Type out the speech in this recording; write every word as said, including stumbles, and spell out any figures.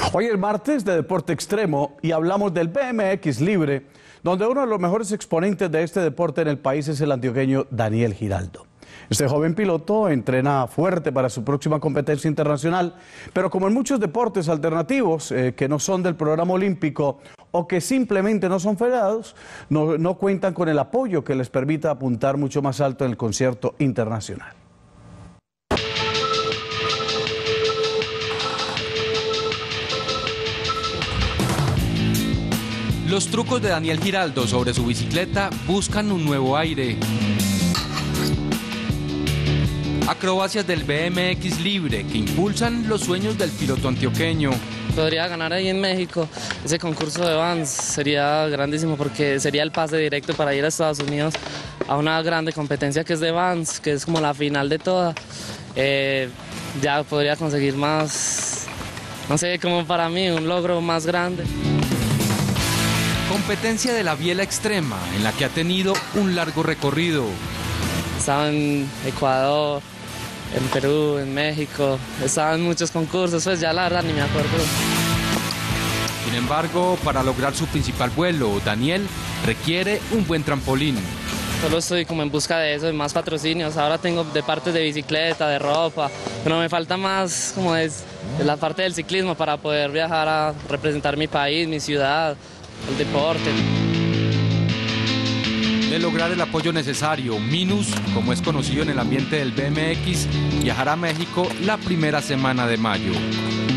Hoy es martes de Deporte Extremo y hablamos del B M X Libre, donde uno de los mejores exponentes de este deporte en el país es el antioqueño Daniel Giraldo. Este joven piloto entrena fuerte para su próxima competencia internacional, pero como en muchos deportes alternativos eh, que no son del programa olímpico o que simplemente no son federados, no, no cuentan con el apoyo que les permita apuntar mucho más alto en el concierto internacional. Los trucos de Daniel Giraldo sobre su bicicleta buscan un nuevo aire. Acrobacias del B M X Libre que impulsan los sueños del piloto antioqueño. Podría ganar ahí en México ese concurso de Vans, sería grandísimo porque sería el pase directo para ir a Estados Unidos a una grande competencia que es de Vans, que es como la final de toda. Eh, ya podría conseguir más, no sé, como para mí, un logro más grande. Competencia de la biela extrema en la que ha tenido un largo recorrido. Estaba en Ecuador, en Perú, en México, estaba en muchos concursos, pues ya la verdad ni me acuerdo. Sin embargo, para lograr su principal vuelo, Daniel requiere un buen trampolín. Solo estoy como en busca de eso, de más patrocinios. Ahora tengo de partes de bicicleta, de ropa, pero me falta más como es de la parte del ciclismo para poder viajar a representar mi país, mi ciudad, el deporte. De lograr el apoyo necesario, Minus, como es conocido en el ambiente del B M X, viajará a México la primera semana de mayo.